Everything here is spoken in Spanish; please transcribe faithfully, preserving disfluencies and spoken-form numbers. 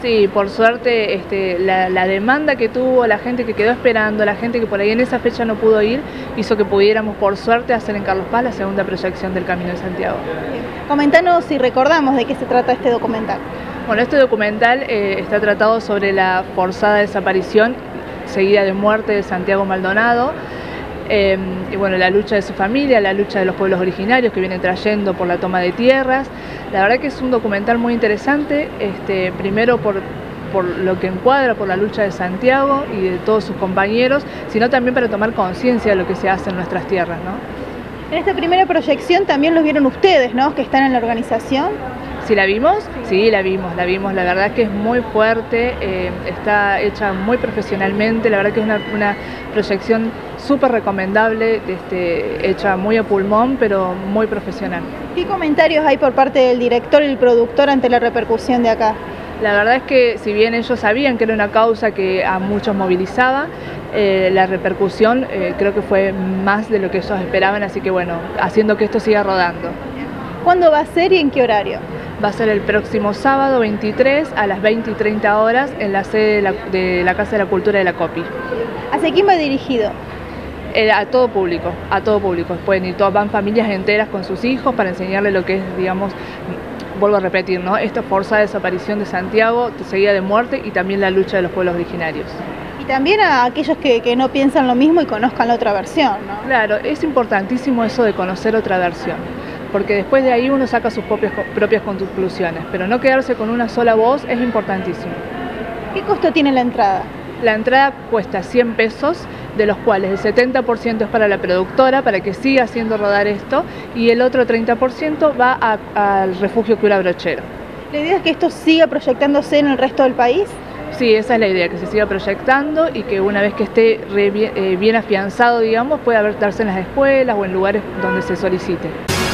Sí, por suerte este, la, la demanda que tuvo, la gente que quedó esperando, la gente que por ahí en esa fecha no pudo ir, hizo que pudiéramos por suerte hacer en Carlos Paz la segunda proyección del Camino de Santiago. Comentanos si recordamos de qué se trata este documental. Bueno, este documental eh, está tratado sobre la forzada desaparición seguida de muerte de Santiago Maldonado. Eh, y bueno, la lucha de su familia, la lucha de los pueblos originarios que vienen trayendo por la toma de tierras. La verdad que es un documental muy interesante, este, primero por, por lo que encuadra por la lucha de Santiago y de todos sus compañeros, sino también para tomar conciencia de lo que se hace en nuestras tierras, ¿no? En esta primera proyección también los vieron ustedes, ¿no?, que están en la organización. ¿Sí la vimos? Sí, la vimos, la vimos. La verdad que es muy fuerte, eh, está hecha muy profesionalmente, la verdad que es una, una proyección súper recomendable, este, hecha muy a pulmón, pero muy profesional. ¿Qué comentarios hay por parte del director y el productor ante la repercusión de acá? La verdad es que si bien ellos sabían que era una causa que a muchos movilizaba, eh, la repercusión eh, creo que fue más de lo que ellos esperaban, así que bueno, haciendo que esto siga rodando. ¿Cuándo va a ser y en qué horario? Va a ser el próximo sábado veintitrés a las veinte y treinta horas en la sede de la, de la Casa de la Cultura de la COPI. ¿Hacia quién va dirigido? Eh, a todo público, a todo público. Pueden ir, van familias enteras con sus hijos para enseñarles lo que es, digamos, vuelvo a repetir, ¿no?, esta forzada desaparición de Santiago, seguida de muerte y también la lucha de los pueblos originarios. Y también a aquellos que, que no piensan lo mismo y conozcan la otra versión, ¿no? Claro, es importantísimo eso de conocer otra versión, porque después de ahí uno saca sus propias, propias conclusiones, pero no quedarse con una sola voz es importantísimo. ¿Qué costo tiene la entrada? La entrada cuesta cien pesos, de los cuales el setenta por ciento es para la productora, para que siga haciendo rodar esto, y el otro treinta por ciento va a, al refugio Cura Brochero. ¿La idea es que esto siga proyectándose en el resto del país? Sí, esa es la idea, que se siga proyectando y que una vez que esté re bien, eh, bien afianzado, digamos, pueda darse en las escuelas o en lugares donde se solicite.